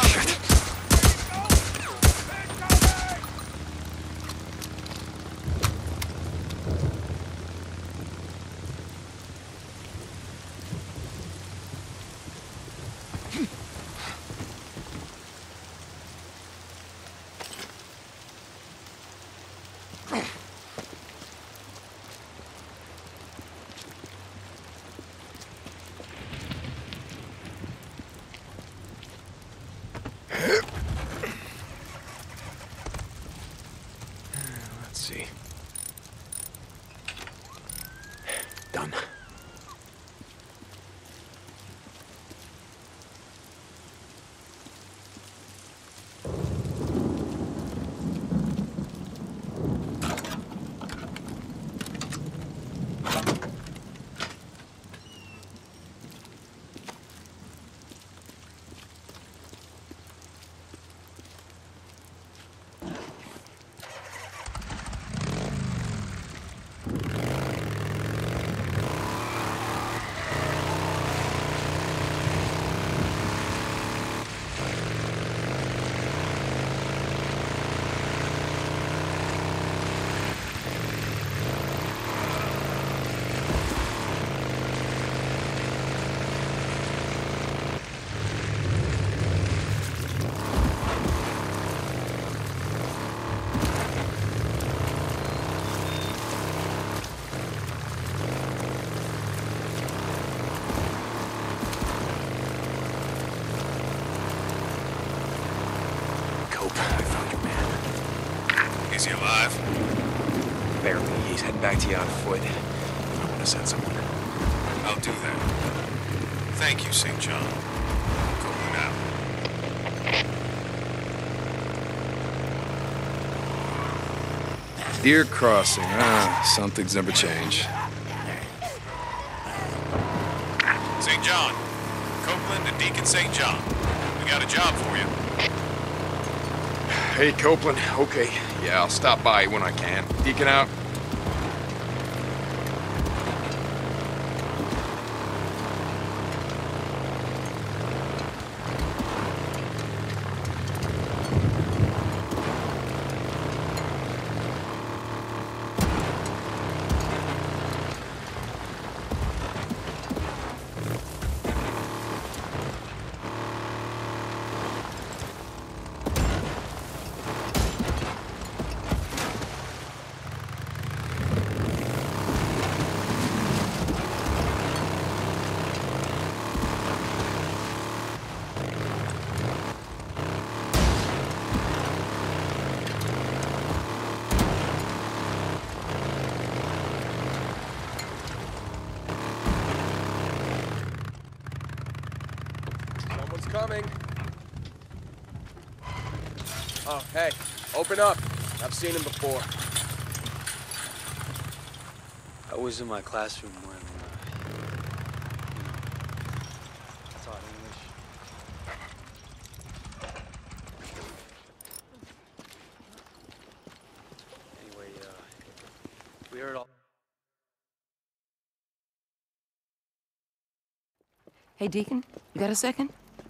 Let's see. Done. I found your man. Is he alive? Barely. He's heading back to you on foot. I'm gonna send someone. I'll do that. Thank you, St. John. Copeland out. Deer crossing. Some things never change. St. John. Copeland and Deacon St. John. We got a job for you. Hey, Copeland. Okay. Yeah, I'll stop by when I can. Deacon out. Coming. Oh, hey, open up. I've seen him before. I was in my classroom when, taught English. Anyway, we heard all... Hey, Deacon, you got a second?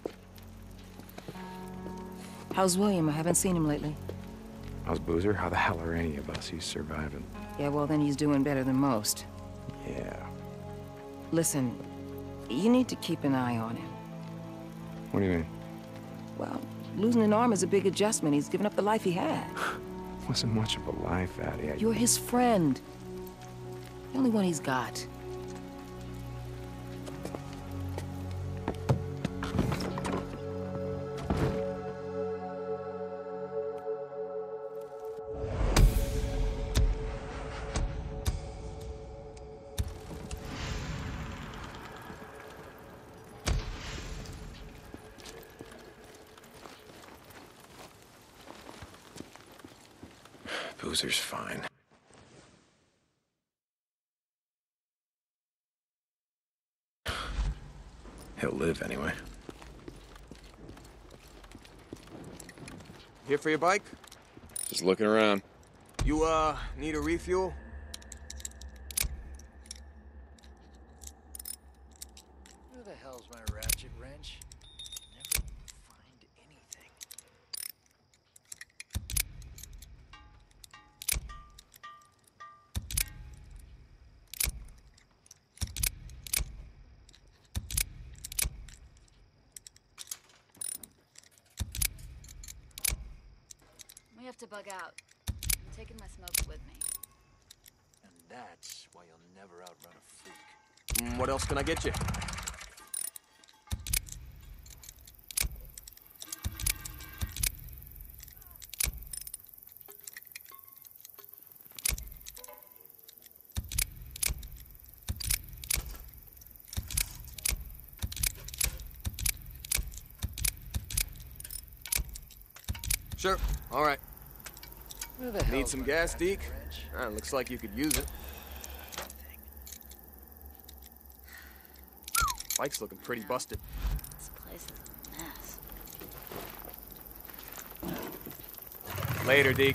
How's William? I haven't seen him lately. How's Boozer? How the hell are any of us? He's surviving. Yeah, well, then he's doing better than most. Yeah. Listen, you need to keep an eye on him. What do you mean? Well, losing an arm is a big adjustment. He's given up the life he had. Wasn't much of a life, Addie. You're his friend. The only one he's got. Boozer's fine. He'll live anyway. Here for your bike? Just looking around. You, need a refuel? Where the hell's my ratchet wrench? Never find anything. to bug out. I'm taking my smokes with me. And that's why you'll never outrun a freak. What else can I get you? Sure. All right. Where the hell Need some gas, Deke? Looks like you could use it. Bike's looking pretty busted. This place is a mess. Later, Deke.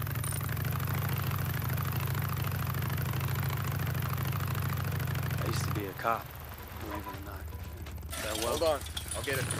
I used to be a cop, believe it or not. Farewell. Hold on. I'll get it.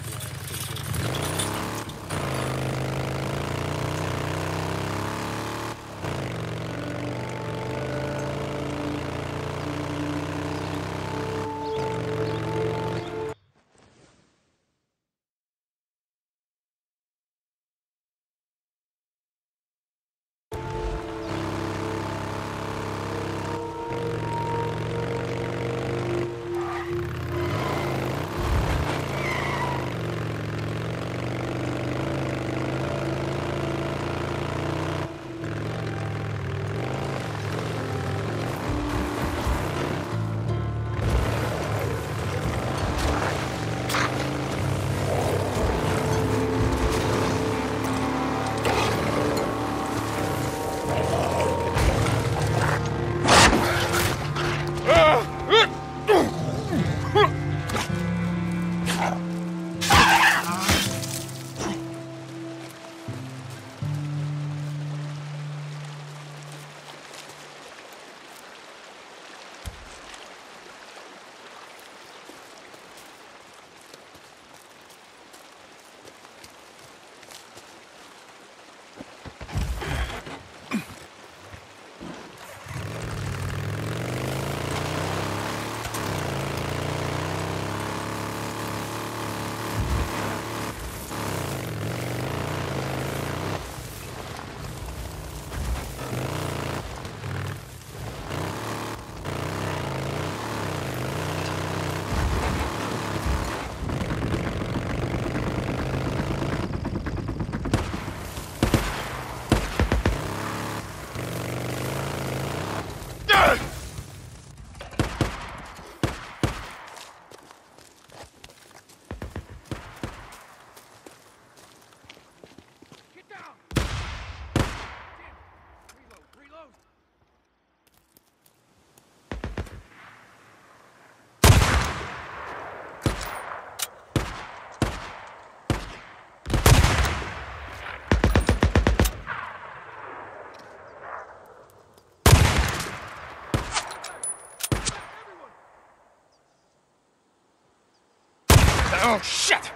Oh, shit!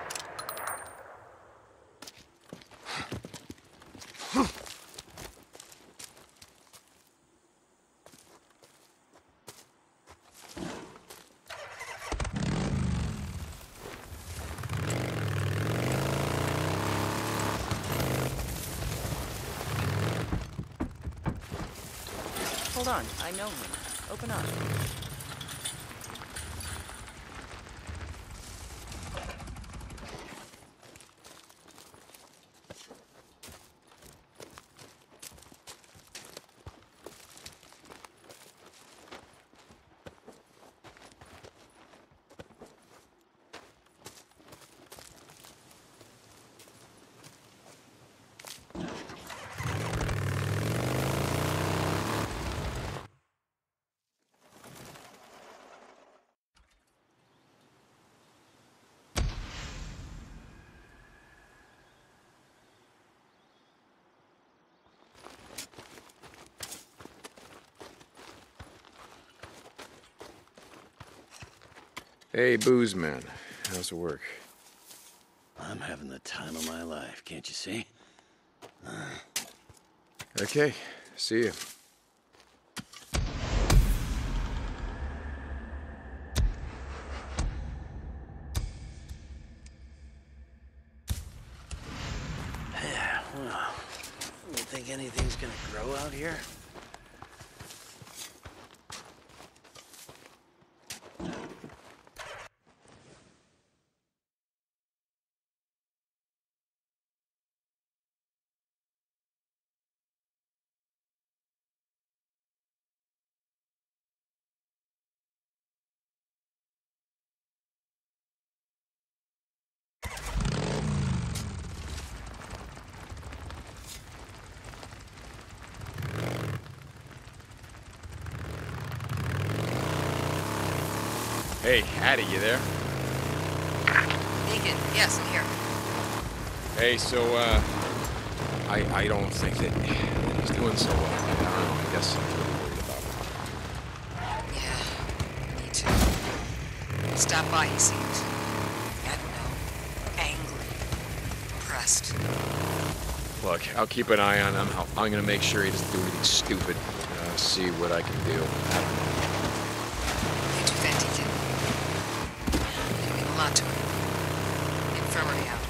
Hold on, I know him. Open up. Hey, booze man. How's it work? I'm having the time of my life, can't you see? Okay, see you. Yeah, well, think anything's gonna grow out here? Hey, Hattie, you there? Deacon, yes, I'm here. Hey, so, I don't think that he's doing so well. I don't know, I guess I'm really worried about him. Yeah, me too. Stop by, he seemed, I don't know, angry, depressed. Look, I'll keep an eye on him. I'm gonna make sure he doesn't do anything stupid. See what I can do. I don't know. You do that, Deacon. You mean a lot to him. Infirmary out.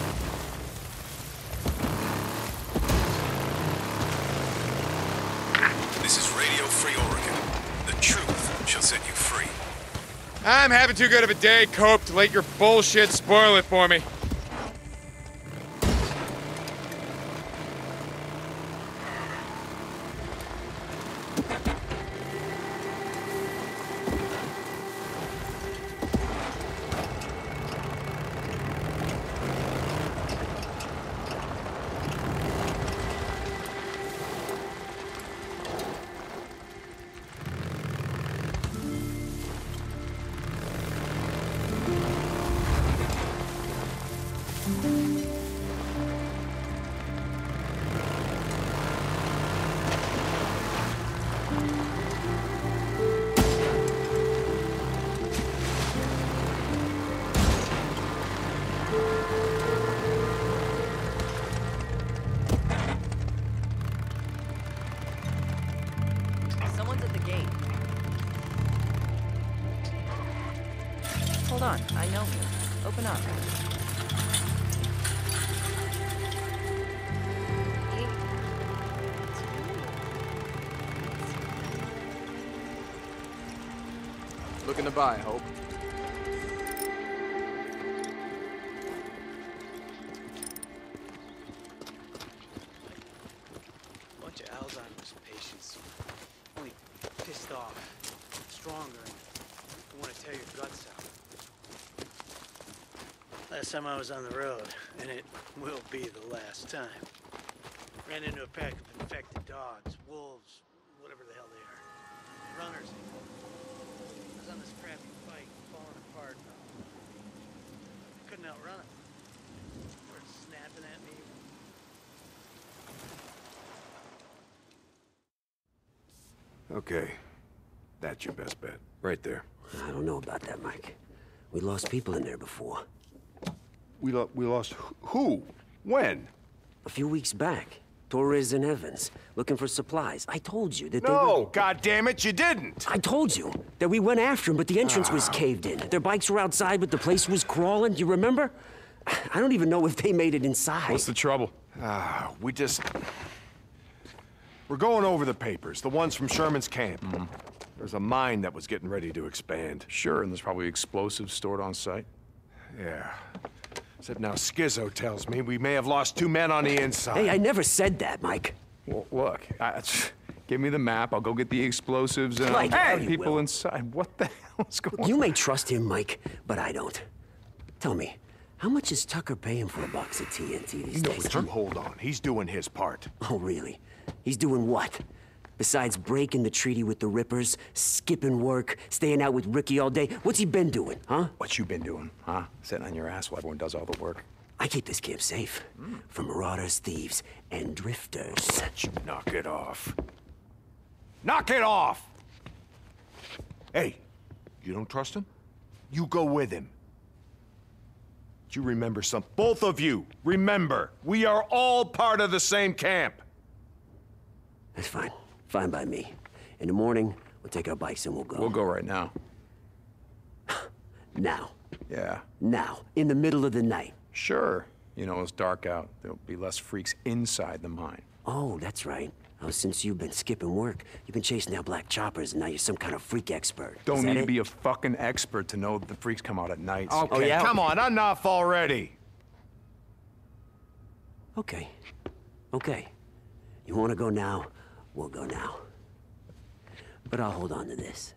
This is Radio Free Oregon. The truth shall set you free. I'm having too good of a day, Cope, to let your bullshit spoil it for me. Someone's at the gate. Hold on, I know him. Open up. Looking to buy, Hope. Bunch of Alzheimer's patients. Only pissed off, stronger, and want to tear your guts out. Last time I was on the road, and it will be the last time. Ran into a pack of infected dogs, wolves, whatever the hell they are. Runners. I was on this crappy bike, falling apart. Couldn't outrun them. They were snapping at me. Okay. That's your best bet. Right there. I don't know about that, Mike. We lost people in there before. We lost who? When? A few weeks back. Torres and Evans, looking for supplies. I told you that they No, were... God damn it, you didn't! I told you that we went after them, but the entrance was caved in. Their bikes were outside, but the place was crawling. You remember? I don't even know if they made it inside. What's the trouble? We're going over the papers, the ones from Sherman's camp. There's a mine that was getting ready to expand. Sure, and there's probably explosives stored on site. Yeah. Except now Skizzo tells me we may have lost 2 men on the inside. Hey, I never said that, Mike. Well, look, give me the map. I'll go get the explosives and Mike, I'll you people will. inside. What the hell is going on? You may trust him, Mike, but I don't. Tell me, how much is Tucker paying for a box of TNT these You know days, what, huh? you hold on. He's doing his part. Oh, really? He's doing what? Besides breaking the treaty with the Rippers, skipping work, staying out with Ricky all day, what's he been doing, huh? What you been doing, huh? Sitting on your ass while everyone does all the work. I keep this camp safe. From marauders, thieves, and drifters. You knock it off. Knock it off! Hey, you don't trust him? You go with him. Do you remember something? Both of you, remember, we are all part of the same camp. That's fine. Fine by me. In the morning, we'll take our bikes and we'll go. We'll go right now. Now. Yeah. Now. In the middle of the night. Sure. You know, it's dark out. There'll be less freaks inside the mine. Oh, that's right. Oh, since you've been skipping work, you've been chasing down black choppers, and now you're some kind of freak expert. Don't need to be a fucking expert to know that the freaks come out at night. Okay, Oh, yeah? come on, enough already. Okay. Okay. You want to go now? We'll go now. But I'll hold on to this.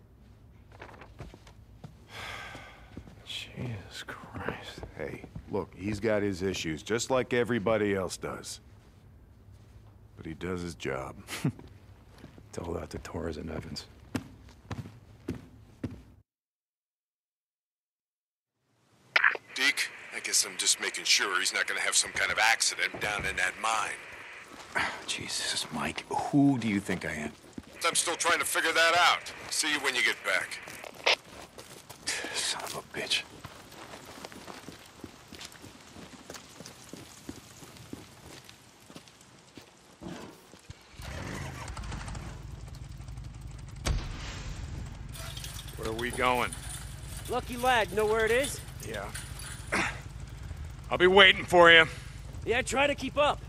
Jesus Christ. Hey, look, he's got his issues, just like everybody else does. But he does his job. Tell that to Torres and Evans. Deke, I guess I'm just making sure he's not gonna have some kind of accident down in that mine. Jesus, Mike, who do you think I am? I'm still trying to figure that out. See you when you get back. Son of a bitch. Where are we going? Lucky lad, know where it is? Yeah. I'll be waiting for you. Yeah, try to keep up.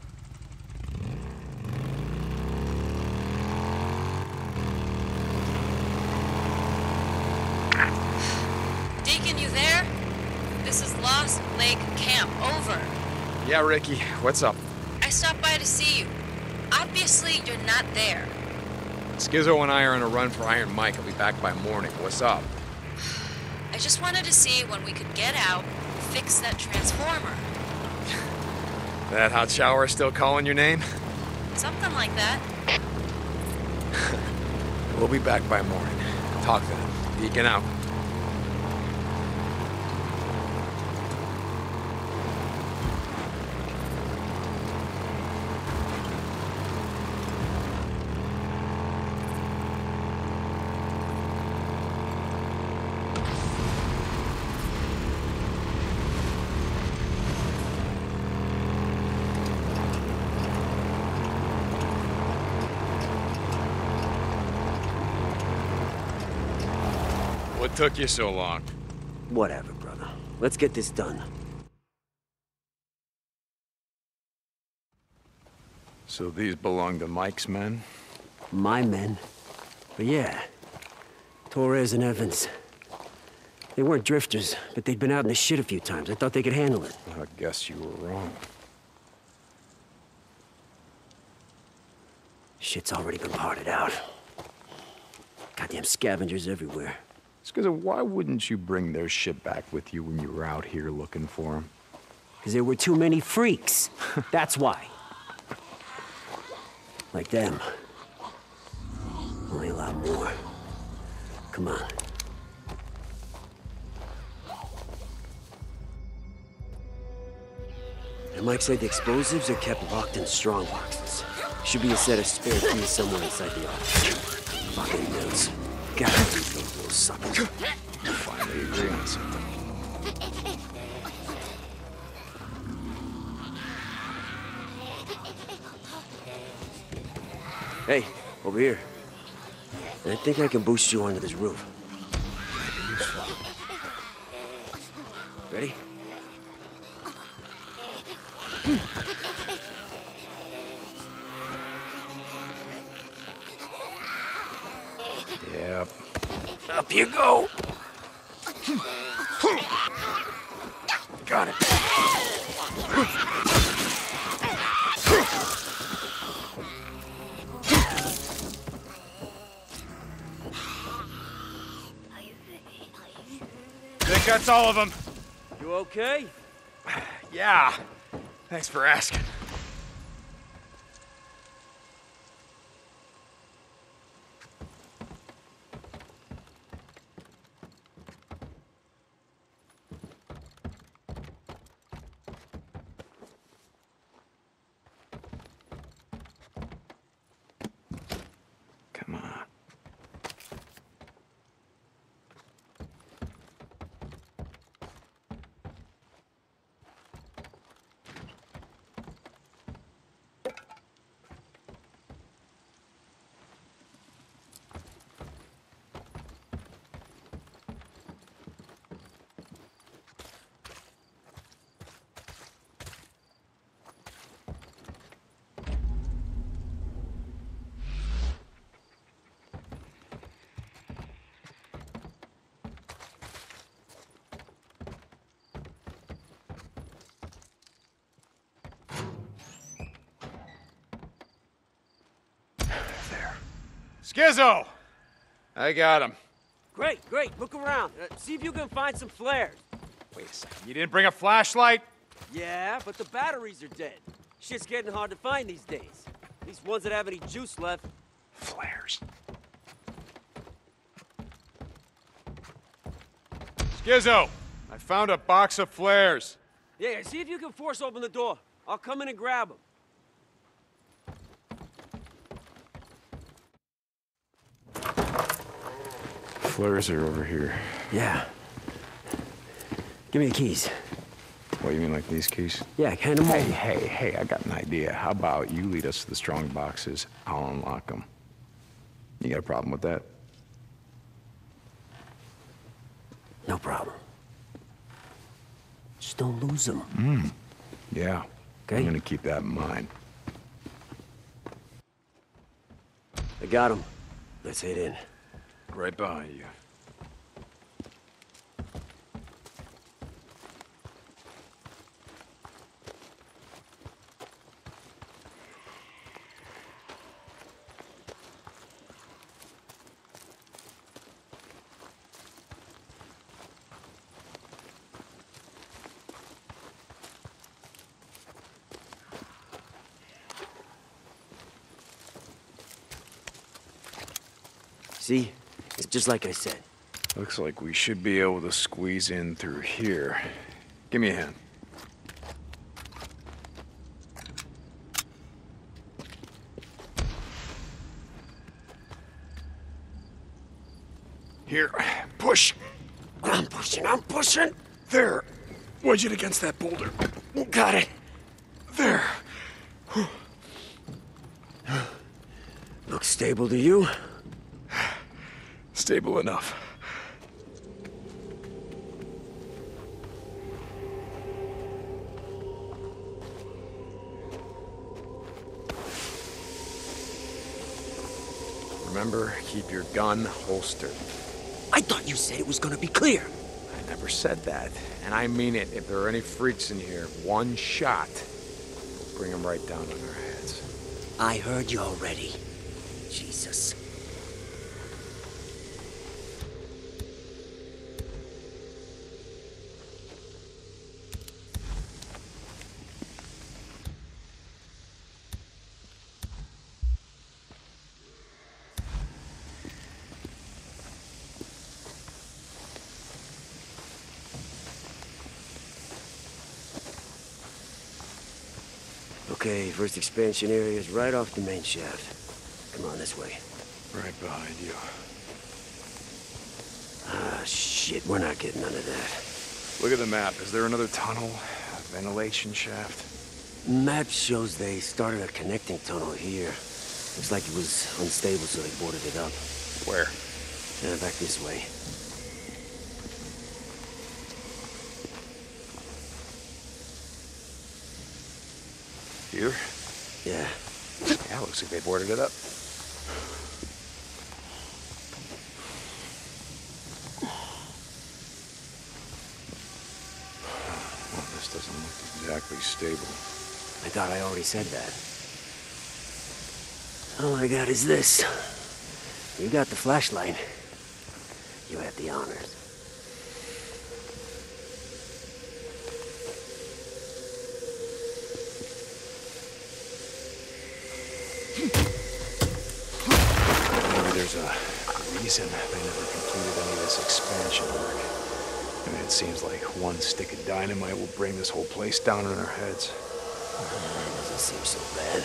Deacon, you there? This is Lost Lake Camp. Over. Yeah, Ricky, what's up? I stopped by to see you. Obviously, you're not there. Skizzo and I are on a run for Iron Mike. I'll be back by morning. What's up? I just wanted to see when we could get out, fix that transformer. That hot shower still calling your name? Something like that. We'll be back by morning. Talk then. Deacon out. What took you so long? Whatever, brother. Let's get this done. So these belong to Mike's men? My men. But yeah, Torres and Evans. They weren't drifters, but they'd been out in the shit a few times. I thought they could handle it. I guess you were wrong. Shit's already been parted out. Goddamn scavengers everywhere. Skizzo, why wouldn't you bring their shit back with you when you were out here looking for them? Because there were too many freaks. That's why. Like them. Only a lot more. Come on. And Mike said the explosives are kept locked in strong boxes. Should be a set of spare keys somewhere inside the office. Fucking notes. Gotta beat those little suckers. Finally agree on something. Hey, over here. I think I can boost you onto this roof. Ready? Yep. Up you go. Got it. Think that's all of them. You okay? Yeah. Thanks for asking. Come on. Skizzo! I got him. Great, great. Look around. See if you can find some flares. Wait a second. You didn't bring a flashlight? Yeah, but the batteries are dead. Shit's getting hard to find these days. At least ones that have any juice left. Flares. Skizzo! I found a box of flares. Yeah, see if you can force open the door. I'll come in and grab them. Flares are over here. Yeah. Give me the keys. What, you mean like these keys? Yeah, hand them over. Hey, I got an idea. How about you lead us to the strong boxes? I'll unlock them. You got a problem with that? No problem. Just don't lose them. Yeah. Okay. I'm gonna keep that in mind. I got them. Let's head in. Right behind you. See? It's just like I said. Looks like we should be able to squeeze in through here. Give me a hand. Here, push. I'm pushing. There. Wedge it against that boulder. Got it. There. Looks stable to you? Stable enough. Remember, keep your gun holstered. I thought you said it was gonna be clear. I never said that, and I mean it. If there are any freaks in here, one shot will bring them right down on their heads. I heard you already. Jesus. Okay, first expansion area is right off the main shaft. Come on, this way. Right behind you. Ah, shit, we're not getting none of that. Look at the map. Is there another tunnel? A ventilation shaft? Map shows they started a connecting tunnel here. Looks like it was unstable, so they boarded it up. Where? Back this way. Here? Yeah. Yeah, looks like they boarded it up. Well, this doesn't look exactly stable. I thought I already said that. All I got is this. You got the flashlight. You had the honors. Maybe there's a reason they never completed any of this expansion work. I mean, it seems like one stick of dynamite will bring this whole place down on our heads. Doesn't seem so bad.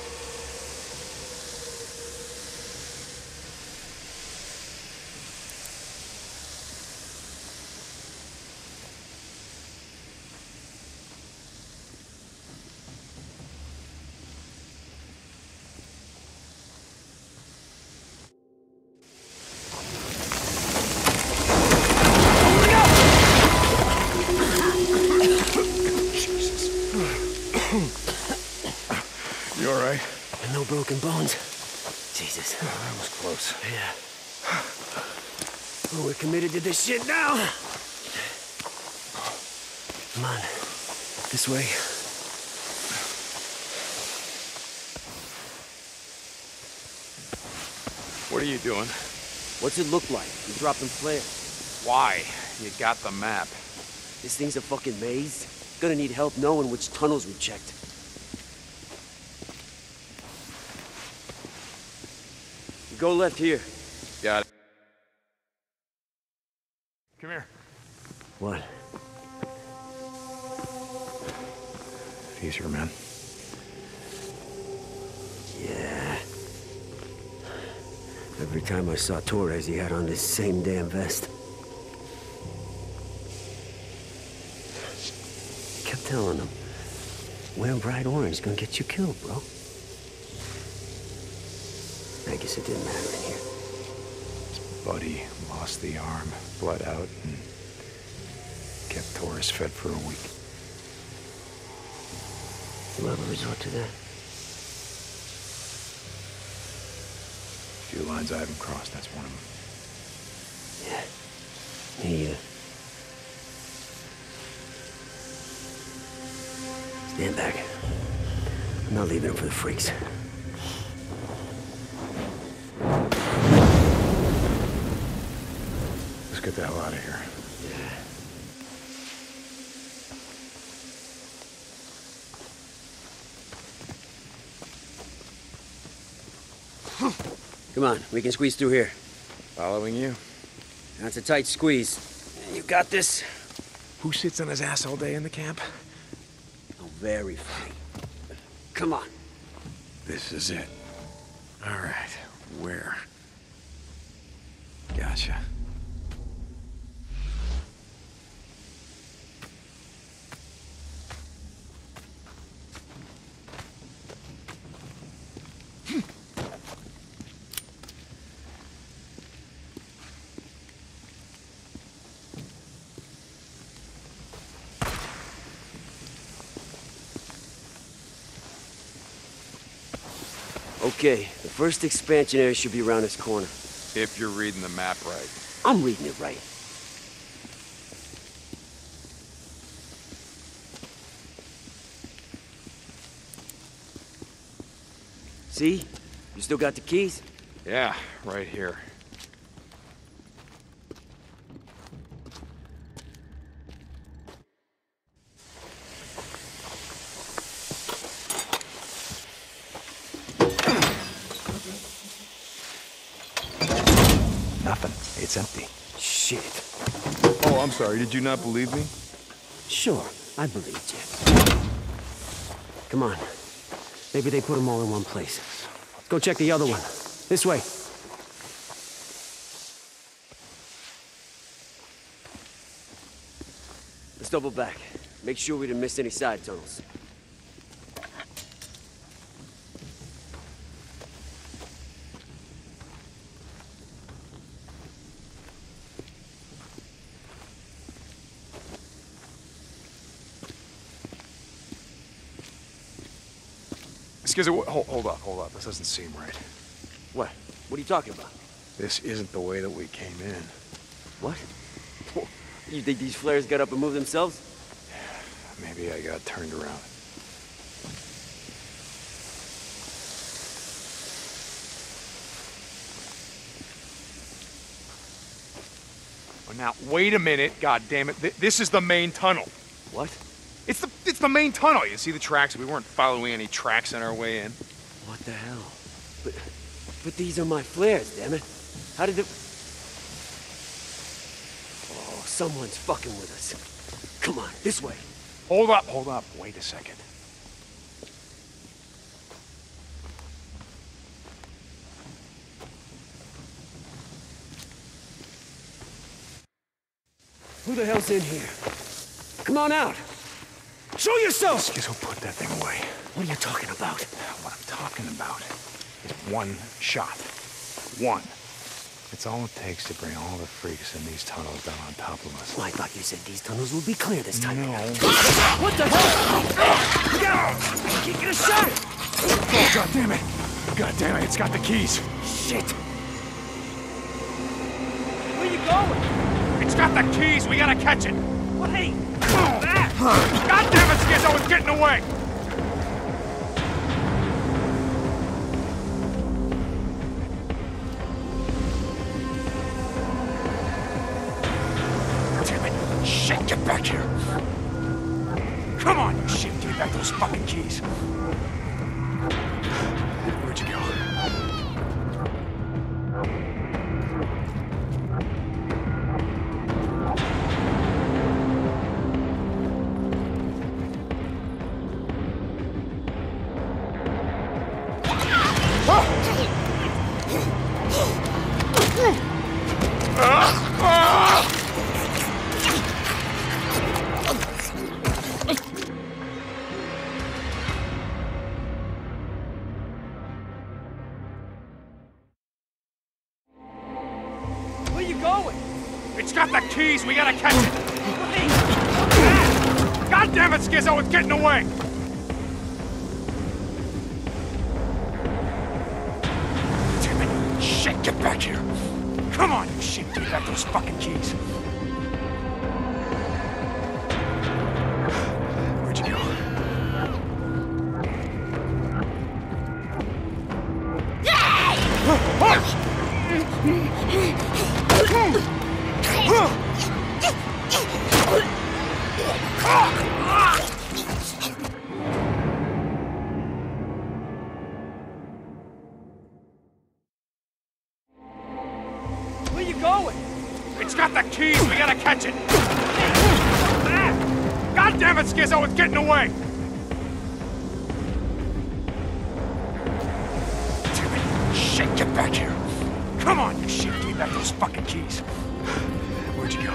You all right? No broken bones. Jesus. Oh, that was close. Yeah. Well, we're committed to this shit now. Come on. This way. What are you doing? What's it look like? You dropping flares. Why? You got the map. This thing's a fucking maze. Gonna need help knowing which tunnels we checked. You go left here. Got it. Come here. What? Easier, man. Yeah. Every time I saw Torres, he had on this same damn vest. I kept telling him, wearing bright orange gonna get you killed, bro. I guess it didn't matter in here. His buddy lost the arm, bled out, and kept Torres fed for a week. You'll ever resort to that? Few lines I haven't crossed, that's one of them. Yeah. Me either. Stand back. I'm not leaving him for the freaks. Let's get the hell out of here. Come on, we can squeeze through here. Following you. That's a tight squeeze. You got this? Who sits on his ass all day in the camp? Oh, very funny. Come on. This is it. All right, where? Gotcha. Okay, the first expansion area should be around this corner. If you're reading the map right. I'm reading it right. See? You still got the keys? Yeah, right here. Nothing. It's empty. Shit. Oh, I'm sorry. Did you not believe me? Sure, I believed you. Come on. Maybe they put them all in one place. Let's go check the other one. This way. Let's double back. Make sure we didn't miss any side tunnels. Excuse me, hold up. This doesn't seem right. What? What are you talking about? This isn't the way that we came in. What? You think these flares got up and moved themselves? Maybe I got turned around. Oh, now, wait a minute, God damn it. This is the main tunnel. What? It's the main tunnel. You see the tracks? We weren't following any tracks on our way in. What the hell? But these are my flares, damn it. How did it... Oh, someone's fucking with us. Come on, this way. Hold up. Wait a second. Who the hell's in here? Come on out. Show yourself! Excuse me, put that thing away. What are you talking about? What I'm talking about is one shot. One. It's all it takes to bring all the freaks in these tunnels down on top of us. Well, I thought you said these tunnels would be clear this time. No. What the hell? Look out! Get a shot! Oh, God damn it! God damn it, it's got the keys. Shit! Where you going? It's got the keys, we gotta catch it! Wait! That! God damn it, Skizzo, it's getting away! back here. Come on, you shit. Give me back those fucking keys. Where'd you go? Where you going? It's got the keys. We gotta catch it. God damn it, Skizzo! It's getting away. Damn it! Shit! Get back here. Come on, you shit. Give me back those fucking keys. Where'd you go? Where you going? It's got the keys. We gotta catch it. God damn it, Skizzo! It's getting away. Damn it! Shit! Get back here. Come on, you shit. Give me back those fucking keys. Where'd you go?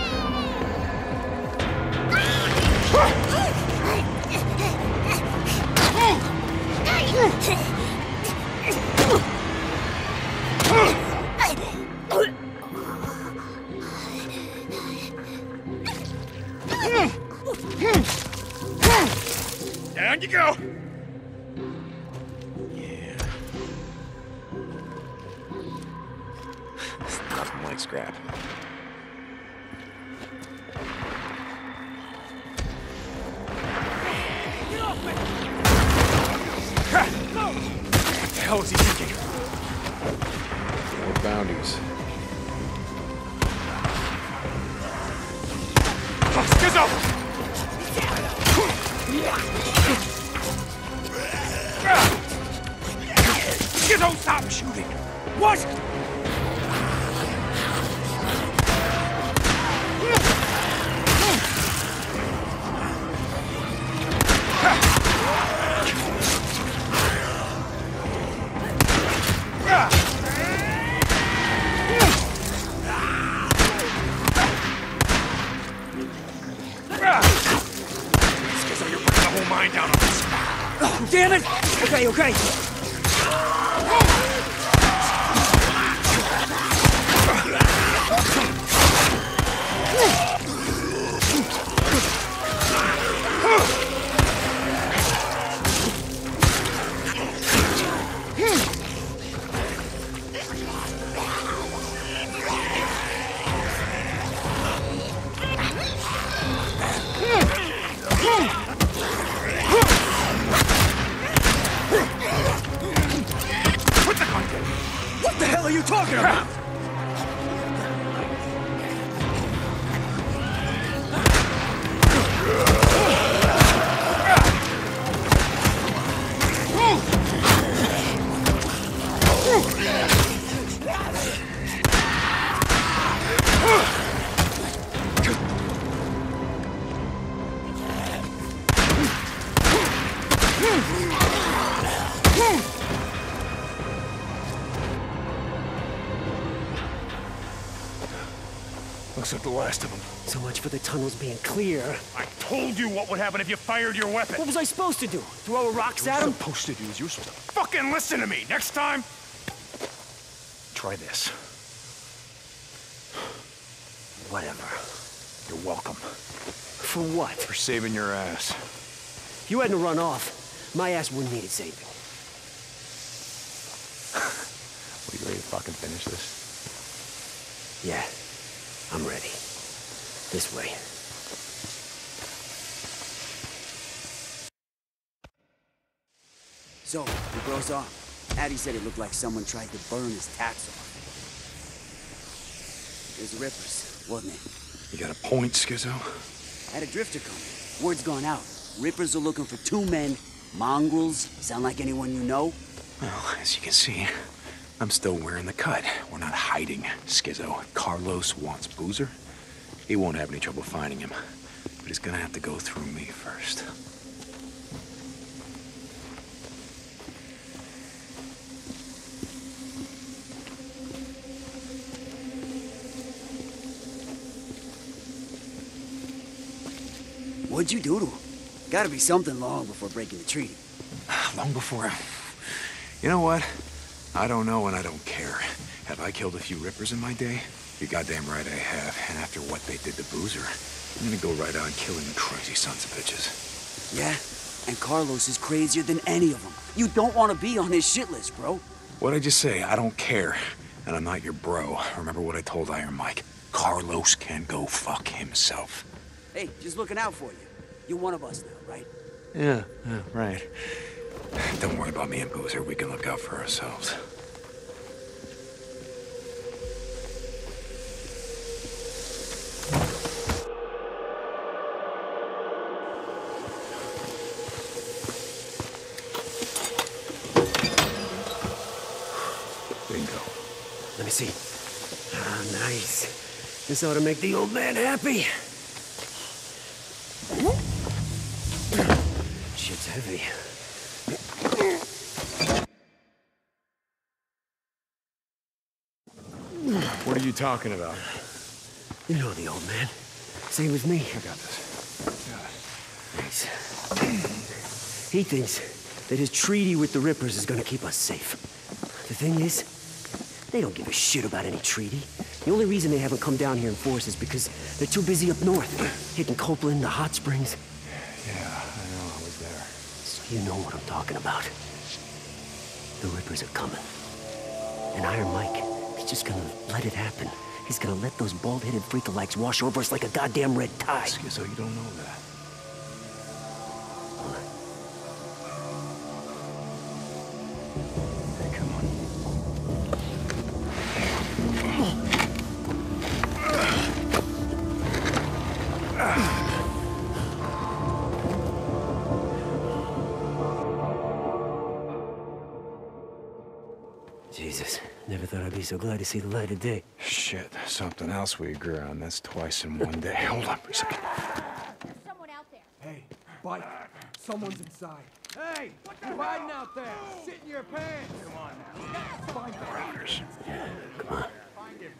Down you go! Yeah. It's nothing like scrap. Get off me! What the hell is he thinking? More bounties. Skizzo! Skizzo, stop shooting! What? Skizzo, you're putting the whole mine down on this. Oh, damn it! Okay, okay. What the hell are you talking about? Looks like the last of them. So much for the tunnels being clear. I told you what would happen if you fired your weapon. What was I supposed to do? Throw rocks at him? Supposed to do is you're supposed to fucking listen to me. Next time, try this. Whatever. You're welcome. For what? For saving your ass. If you hadn't run off, my ass wouldn't need it saving. We ready to fucking finish this? Yeah, I'm ready. This way. So, the bro's off. Addie said it looked like someone tried to burn his tats off. It was Rippers, wasn't it? You got a point, Skizzo? Had a drifter come. Word's gone out. Rippers are looking for 2 men. Mongrels. Sound like anyone you know? Well, as you can see, I'm still wearing the cut. We're not hiding, Skizzo. Carlos wants Boozer. He won't have any trouble finding him, but he's gonna have to go through me first. What'd you do to him? Gotta be something long before breaking the treaty. Long before... You know what? I don't know and I don't care. Have I killed a few Rippers in my day? You're goddamn right I have. And after what they did to Boozer, I'm gonna go right on killing the crazy sons of bitches. Yeah? And Carlos is crazier than any of them. You don't want to be on his shit list, bro. What'd I just say? I don't care. And I'm not your bro. Remember what I told Iron Mike. Carlos can go fuck himself. Hey, just looking out for you. You're one of us now, right? Yeah, right. Don't worry about me and Boozer. We can look out for ourselves. Bingo. Let me see. Ah, nice. This ought to make the old man happy. Shit's heavy. What are you talking about? You know the old man. Same as me. I got this. Nice. He thinks that his treaty with the Rippers is gonna keep us safe. The thing is, they don't give a shit about any treaty. The only reason they haven't come down here in force is because they're too busy up north, hitting Copeland, the hot springs. Yeah, I know. I was there. So you know what I'm talking about. The Rippers are coming. And Iron Mike, he's just gonna let it happen. He's gonna let those bald-headed freakalikes wash over us like a goddamn red tide. So you don't know that. Hey, come on. Jesus, never thought I'd be so glad to see the light of day. Shit, something else we agree on. That's twice in one day. Hold on for a second. There's someone out there. Hey, bike. Someone's inside. Hey, you're hiding out there. Sit in your pants. Come on now. Find him. Rounders. Come on. Find him.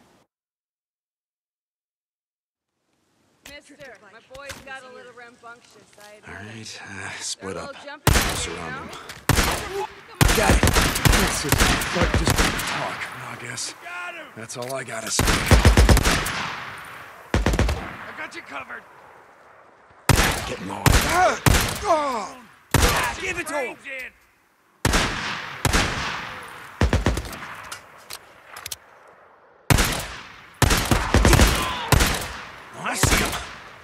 Mister, my boy's got a little rambunctious. All right, split up. Jumping, Surround them. Got it. That's it. But just talk, I guess. That's all I gotta say. I got you covered. Getting on. Give it to him. I see him.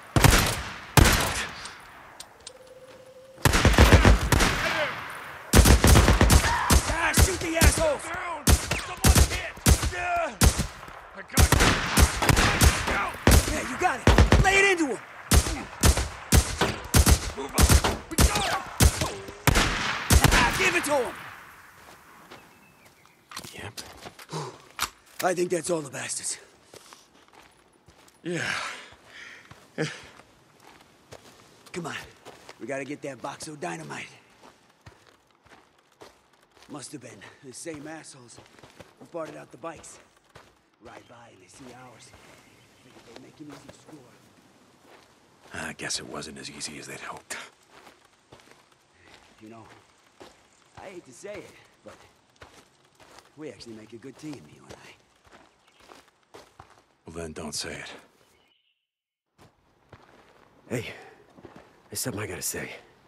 Shoot the asshole! Down! Someone's hit! I got you! Go! Yeah, you got it! Lay it into him! Move up! We got him! Give it to him! Yep. I think that's all the bastards. Yeah. Come on. We gotta get that box of dynamite. Must have been the same assholes who parted out the bikes. Ride by and they see ours. Figured they'd make an easy score. I guess it wasn't as easy as they'd hoped. You know, I hate to say it, but we actually make a good team, you and I. Well, then don't say it. Hey, there's something I gotta say.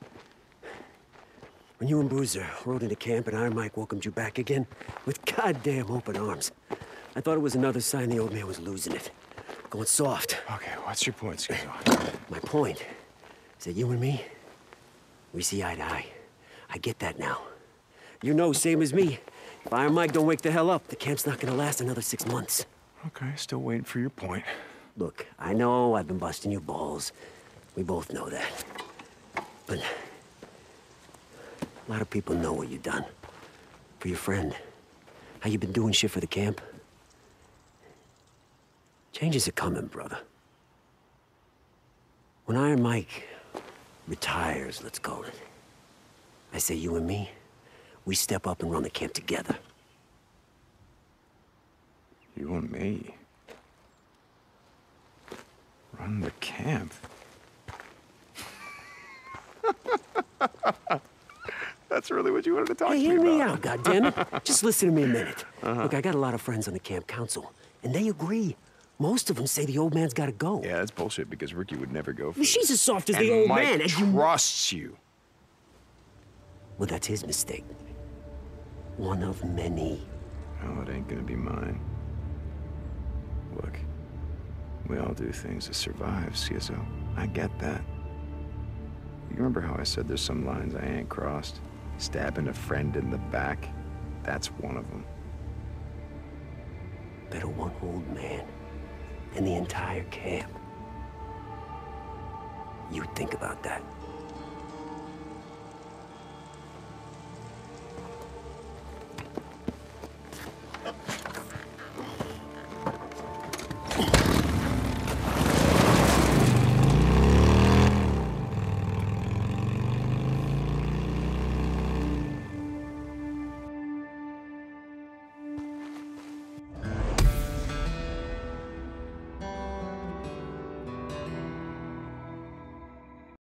When you and Boozer rode into camp and Iron Mike welcomed you back again with goddamn open arms, I thought it was another sign the old man was losing it. Going soft. Okay, what's your point, Skizzo? My point is that you and me, we see eye to eye. I get that now. You know, same as me. If Iron Mike don't wake the hell up, the camp's not gonna last another 6 months. Okay, still waiting for your point. Look, I know I've been busting your balls, We both know that. But a lot of people know what you've done. For your friend. How you been doing shit for the camp. Changes are coming, brother. When Iron Mike retires, let's call it, I say you and me, we step up and run the camp together. You and me? Run the camp? That's really what you wanted to talk to me about. Hey, hear me out, goddammit. Just listen to me a minute. Look, I got a lot of friends on the camp council, and they agree. Most of them say the old man's gotta go. Yeah, that's bullshit, because Ricky would never go for Well, she's this. as soft as And the old Mike man, and you... trusts you. Well, that's his mistake. One of many. Oh, it ain't gonna be mine. Look, we all do things to survive, Schizo. I get that. You remember how I said there's some lines I ain't crossed? Stabbing a friend in the back? That's one of them. Better one old man in the entire camp. You think about that.